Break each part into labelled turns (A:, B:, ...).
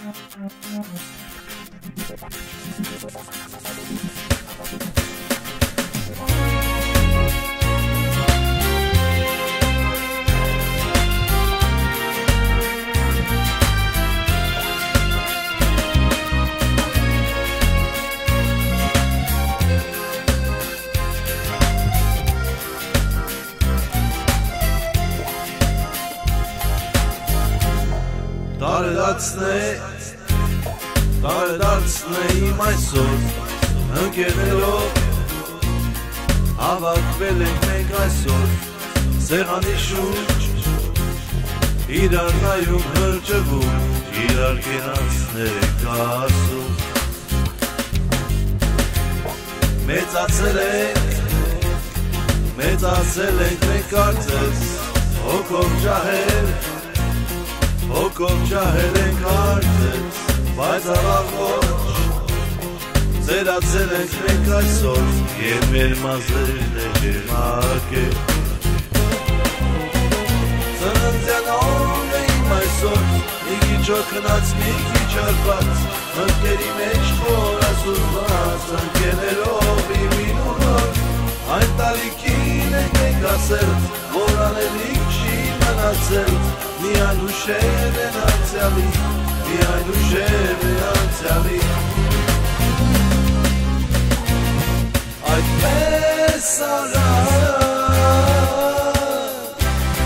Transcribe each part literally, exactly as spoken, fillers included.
A: Տարեդարձնե, տարեդարձնե իմ այսօր, ընկերներով, հավաքվել ենք մենք այսօր, սեղանի շուրջ, իրար նայում հրճվում, իրար կենացներ ենք ասում, մեծացել ենք, մեծացել ենք մենք կարծես, հոգով ջահել, Հոգով ջահել ենք արդես, բայց ավաղոչ Ձերացել ենք մենք այսօր, և մեր մազերն է ջերմակել Ծննդյան օրն է իմ այսօր, մի քիչ օգնած, մի քիչ արված Մտքերի մեջ խորասուզված, ընկերներով իմ ինունով Այն տարիքին ենք ենք ասել, որ անելիք չի մնացել Միայն ուշեր են անցյալի, միայն ուշեր են անցյալի Այդպես արար,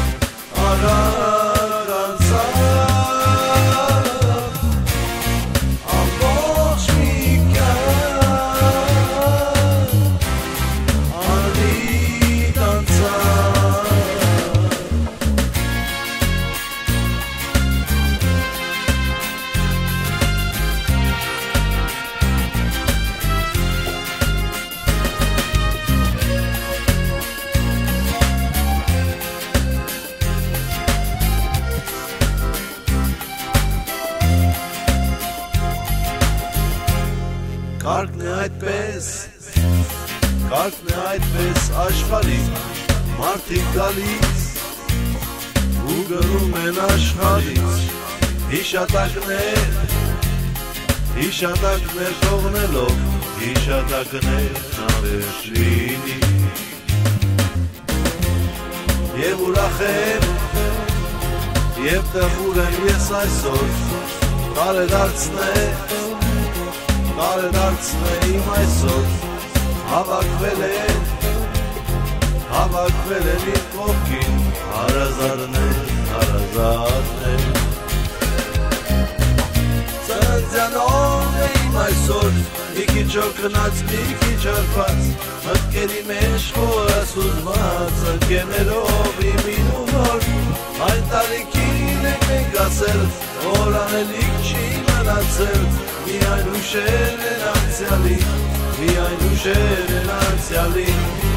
A: արար անցավ Ամբողջ մի կյան, անհիտ անցավ Կարգն է այդպես, կարգն է այդպես աշխարհի մարդիկ գալիս ու գնում են աշխարհից հիշատակներ, հիշատակներ թողնելով, հիշատակներ հավերժինի Եվ ուրախ եմ, և տխուր եմ ես այսօր, տարեդարձներ Տարեդարձնե իմ այսօր, հավաքվել են, հավաքվել են իմ կողքին, հարազարներ, հարազարներ Ծննդյան օրն է իմ այսօր, մի քիչ օգնած, մի քիչ արված Մտքերի մեջ խորասուզված, ընկերներով իմ ինունով Այն տարիքին ենք մենք ասել, որ անելիք չի մնացել Միայն ուշեր են անցյալի, միայն ուշեր են անցյալի